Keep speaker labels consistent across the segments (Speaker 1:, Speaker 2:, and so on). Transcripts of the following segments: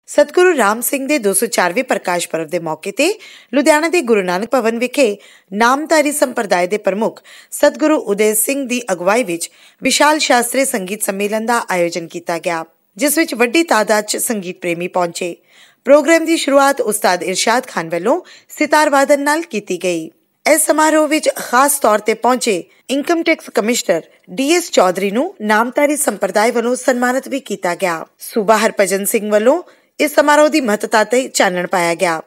Speaker 1: सतगुरु राम सिंह ਦੇ 204ਵੇਂ ਪ੍ਰਕਾਸ਼ ਪਰਵ ਦੇ ਮੌਕੇ ਤੇ ਲੁਧਿਆਣਾ ਦੇ ਗੁਰੂ ਨਾਨਕ ਭਵਨ ਵਿਖੇ ਨਾਮਧਾਰੀ ਸੰਪਰਦਾਇ ਦੇ ਪ੍ਰਮੁੱਖ ਸਤਗੁਰੂ ਉਦੈ ਸਿੰਘ ਦੀ ਅਗਵਾਈ ਵਿੱਚ ਵਿਸ਼ਾਲ ਸ਼ਾਸਤਰੀ ਸੰਗੀਤ ਸੰਮੇਲਨ ਦਾ ਆਯੋਜਨ ਕੀਤਾ ਗਿਆ, ਜਿਸ ਵਿੱਚ ਵੱਡੀ ਤਾਦਾਦ 'ਚ ਸੰਗੀਤ ਪ੍ਰੇਮੀ ਪਹੁੰਚੇ। ਪ੍ਰੋਗਰਾਮ ਦੀ ਸ਼ੁਰੂਆਤ ਉਸਤਾਦ ਇਰਸ਼ਾਦ ਖਾਨ ਵੱਲੋਂ ਸਿਤਾਰ ਵਾਦਨ ਨਾਲ ਕੀਤੀ ਗਈ। इस समारोह विच खास तौर ते पहुंचे income tax commissioner DS Chaudhary नूं नामधारी संप्रदाय वालों सन्मानित भी किया गया। सूबा हरभजन सिंह वालों इस समारोह की महत्ता ते चानण पाया गया।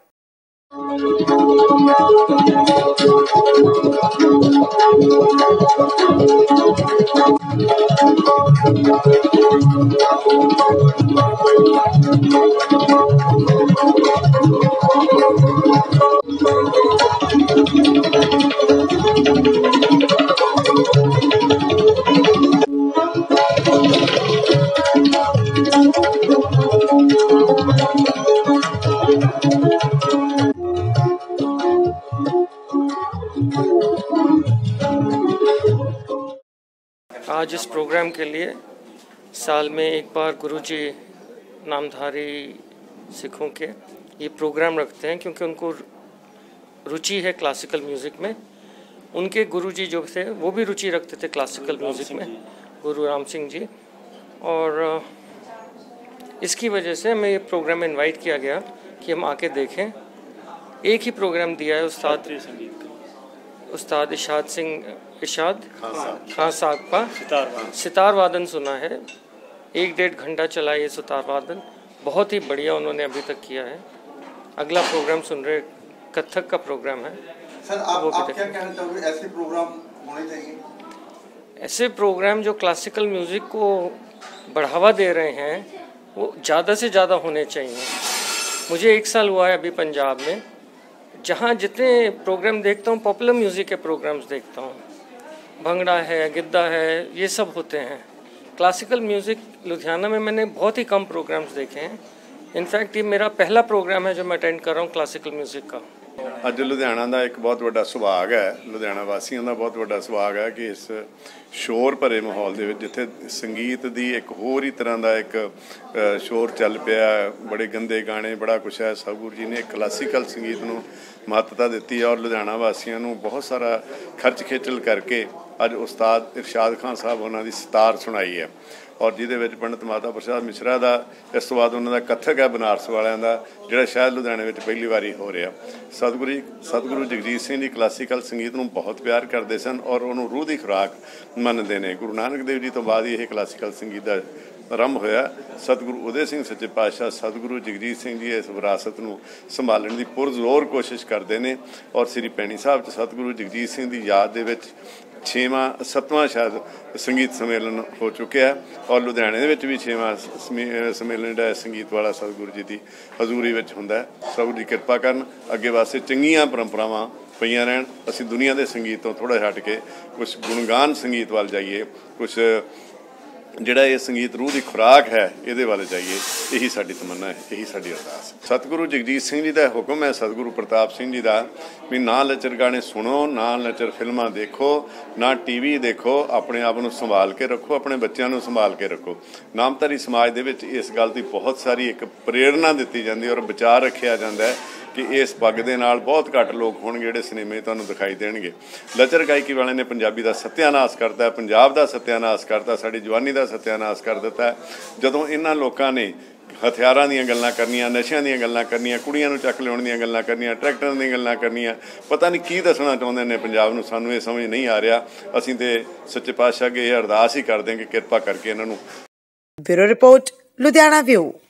Speaker 2: आज इस प्रोग्राम के लिए साल में एक बार गुरुजी नामधारी सिखों के ये प्रोग्राम रखते हैं, क्योंकि उनको रुचि है क्लासिकल म्यूज़िक में। उनके गुरुजी जो थे वो भी रुचि रखते थे क्लासिकल म्यूज़िक में, गुरु राम सिंह जी। और इसकी वजह से हमें ये प्रोग्राम इनवाइट किया गया कि हम आके देखें। एक ही प्रोग्राम दिया है उस्ताद इरशाद खान साहब का सितार वादन सुना है। 1-1.5 घंटा चला ये सितार वादन, बहुत ही बढ़िया उन्होंने अभी तक किया है। अगला प्रोग्राम सुन रहे कथक का प्रोग्राम है।
Speaker 3: सर आप क्या कहना चाहोगे, ऐसे प्रोग्राम होने चाहिए?
Speaker 2: ऐसे प्रोग्राम जो क्लासिकल म्यूज़िक को बढ़ावा दे रहे हैं वो ज़्यादा से ज़्यादा होने चाहिए। मुझे 1 साल हुआ है अभी पंजाब में, जहाँ जितने प्रोग्राम देखता हूँ पॉपुलर म्यूज़िक के प्रोग्राम्स देखता हूँ, भंगड़ा है, गिद्दा है, ये सब होते हैं। क्लासिकल म्यूज़िक लुधियाना में मैंने बहुत ही कम प्रोग्राम्स देखे हैं। इनफैक्ट ये मेरा पहला प्रोग्राम है जो मैं अटेंड कर रहा हूँ क्लासिकल म्यूज़िक का।
Speaker 4: ਅੱਜ ਲੁਧਿਆਣਾ ਦਾ ਇੱਕ ਬਹੁਤ ਵੱਡਾ ਸੁਭਾਗ ਹੈ, ਲੁਧਿਆਣਾ ਵਾਸੀਆਂ ਦਾ ਬਹੁਤ ਵੱਡਾ ਸੁਭਾਗ ਹੈ ਕਿ ਇਸ ਸ਼ੋਰ ਭਰੇ ਮਾਹੌਲ ਦੇ ਵਿੱਚ ਜਿੱਥੇ ਸੰਗੀਤ ਦੀ ਇੱਕ ਹੋਰ ਹੀ ਤਰ੍ਹਾਂ ਦਾ ਇੱਕ ਸ਼ੋਰ ਚੱਲ ਪਿਆ, ਬੜੇ ਗੰਦੇ ਗਾਣੇ, ਬੜਾ ਕੁਛ ਹੈ। ਸਤਿਗੁਰੂ ਜੀ ਨੇ ਕਲਾਸੀਕਲ ਸੰਗੀਤ ਨੂੰ ਮਹੱਤਤਾ ਦਿੱਤੀ ਹੈ ਔਰ ਲੁਧਿਆਣਾ ਵਾਸੀਆਂ ਨੂੰ ਬਹੁਤ ਸਾਰਾ ਖਰਚ ਖੇਚਲ ਕਰਕੇ ਅੱਜ ਉਸਤਾਦ ਇਰਸ਼ਾਦ ਖਾਨ ਸਾਹਿਬ ਉਹਨਾਂ ਦੀ ਸਿਤਾਰ ਸੁਣਾਈ ਹੈ। ਔਰ ਜਿਹਦੇ ਵਿੱਚ ਪੰਡਿਤ ਮਾਤਾ ਪ੍ਰਸਾਦ ਮਿਸ਼ਰਾ ਦਾ, ਇਸ ਤੋਂ ਬਾਅਦ ਉਹਨਾਂ ਦਾ ਕਥਕ ਹੈ ਬਨਾਰਸ ਵਾਲਿਆਂ ਦਾ, ਜਿਹੜਾ ਸ਼ਾਇਦ ਲੁਧਿਆਣੇ ਵਿੱਚ ਪਹਿਲੀ ਵਾਰੀ ਹੋ ਰਿਹਾ। ਸਤਿਗੁਰੂ ਜਗਜੀਤ ਸਿੰਘ ਜੀ ਕਲਾਸੀਕਲ ਸੰਗੀਤ ਨੂੰ ਬਹੁਤ ਪਿਆਰ ਕਰਦੇ ਸਨ ਔਰ ਉਹਨੂੰ ਰੂਹ ਦੀ ਖੁਰਾਕ ਮੰਨਦੇ ਨੇ। ਗੁਰੂ ਨਾਨਕ ਦੇਵ ਜੀ ਤੋਂ ਬਾਅਦ ਇਹ ਕਲਾਸੀਕਲ ਸੰਗੀਤ ਦਾ ਆਰੰਭ ਹੋਇਆ। ਸਤਿਗੁਰੂ ਉਦੈ ਸਿੰਘ ਸੱਚੇ ਪਾਤਸ਼ਾਹ ਸਤਿਗੁਰੂ ਜਗਜੀਤ ਸਿੰਘ ਜੀ ਇਸ ਵਿਰਾਸਤ ਨੂੰ ਸੰਭਾਲਣ ਦੀ ਪੁਰਜ਼ੋਰ ਕੋਸ਼ਿਸ਼ ਕਰਦੇ ਨੇ। ਔਰ ਸ੍ਰੀ ਭੈਣੀ ਸਾਹਿਬ 'ਚ ਸਤਿਗੁਰੂ ਜਗਜੀਤ ਸਿੰਘ ਦੀ ਯਾਦ ਦੇ ਵਿੱਚ 7ਵਾਂ ਸ਼ਾਇਦ ਸੰਗੀਤ ਸੰਮੇਲਨ ਹੋ ਚੁੱਕਿਆ ਔਰ ਲੁਧਿਆਣੇ ਦੇ ਵਿੱਚ ਵੀ 6ਵਾਂ ਸੰਮੇਲਨ ਜਿਹੜਾ ਸੰਗੀਤ ਵਾਲਾ ਸਤਿਗੁਰੂ ਜੀ ਦੀ ਹਜ਼ੂਰੀ ਵਿੱਚ ਹੁੰਦਾ। ਸਤਿਗੁਰੂ ਜੀ ਕਿਰਪਾ ਕਰਨ, ਅੱਗੇ ਵਾਸਤੇ ਚੰਗੀਆਂ ਪਰੰਪਰਾਵਾਂ ਪਈਆਂ ਰਹਿਣ। ਅਸੀਂ ਦੁਨੀਆ ਦੇ ਸੰਗੀਤ ਤੋਂ ਥੋੜ੍ਹਾ ਹਟ ਕੇ ਕੁਛ ਗੁਣਗਾਨ ਸੰਗੀਤ ਵੱਲ ਜਾਈਏ, ਕੁਛ ਜਿਹੜਾ ਇਹ ਸੰਗੀਤ ਰੂਹ ਦੀ ਖੁਰਾਕ ਹੈ ਇਹਦੇ ਵੱਲ ਜਾਈਏ। ਇਹੀ ਸਾਡੀ ਤਮੰਨਾ ਹੈ, ਇਹੀ ਸਾਡੀ ਅਰਦਾਸ। ਸਤਿਗੁਰੂ ਜਗਜੀਤ ਸਿੰਘ ਜੀ ਦਾ ਹੁਕਮ ਹੈ, ਸਤਿਗੁਰੂ ਪ੍ਰਤਾਪ ਸਿੰਘ ਜੀ ਦਾ, ਵੀ ਨਾ ਲੱਚਰ ਗਾਣੇ ਸੁਣੋ, ਨਾ ਲੱਚਰ ਫਿਲਮਾਂ ਦੇਖੋ, ਨਾ TV ਦੇਖੋ, ਆਪਣੇ ਆਪ ਨੂੰ ਸੰਭਾਲ ਕੇ ਰੱਖੋ, ਆਪਣੇ ਬੱਚਿਆਂ ਨੂੰ ਸੰਭਾਲ ਕੇ ਰੱਖੋ। ਨਾਮਧਾਰੀ ਸਮਾਜ ਦੇ ਵਿੱਚ ਇਸ ਗੱਲ ਦੀ ਬਹੁਤ ਸਾਰੀ ਇੱਕ ਪ੍ਰੇਰਨਾ ਦਿੱਤੀ ਜਾਂਦੀ ਔਰ ਵਿਚਾਰ ਰੱਖਿਆ ਜਾਂਦਾ ਹੈ ਕਿ ਇਸ ਪੱਗ ਦੇ ਨਾਲ ਬਹੁਤ ਘੱਟ ਲੋਕ ਹੋਣਗੇ ਜਿਹੜੇ ਸਿਨੇਮੇ ਤੁਹਾਨੂੰ ਦਿਖਾਈ ਦੇਣਗੇ। ਲੱਚਰ ਗਾਇਕੀ ਵਾਲਿਆਂ ਨੇ ਪੰਜਾਬੀ ਦਾ ਸੱਤਿਆਨਾਸ਼ ਕਰਤਾ, ਪੰਜਾਬ ਦਾ ਸੱਤਿਆਨਾਸ਼ ਕਰਤਾ, ਸਾਡੀ ਜਵਾਨੀ ਦਾ ਸੱਤਿਆਨਾਸ਼ ਕਰ ਦਿੱਤਾ। ਜਦੋਂ ਇਹਨਾਂ ਲੋਕਾਂ ਨੇ ਹਥਿਆਰਾਂ ਦੀਆਂ ਗੱਲਾਂ ਕਰਨੀਆਂ, ਨਸ਼ਿਆਂ ਦੀਆਂ ਗੱਲਾਂ ਕਰਨੀਆਂ, ਕੁੜੀਆਂ ਨੂੰ ਚੱਕ ਲਿਆਉਣ ਦੀਆਂ ਗੱਲਾਂ ਕਰਨੀਆਂ, ਟਰੈਕਟਰਾਂ ਦੀਆਂ ਗੱਲਾਂ ਕਰਨੀਆਂ, ਪਤਾ ਨਹੀਂ ਕੀ ਦੱਸਣਾ ਚਾਹੁੰਦੇ ਨੇ ਪੰਜਾਬ ਨੂੰ, ਸਾਨੂੰ ਇਹ ਸਮਝ ਨਹੀਂ ਆ ਰਿਹਾ। ਅਸੀਂ ਤੇ ਸੱਚੇ ਪਾਤਸ਼ਾਹ ਅੱਗੇ ਇਹ ਅਰਦਾਸ ਹੀ ਕਰਦੇ ਹਾਂ ਕਿ ਕਿਰਪਾ ਕਰਕੇ ਇਹਨਾਂ ਨੂੰ।
Speaker 1: Bureau report, Ludhiana view.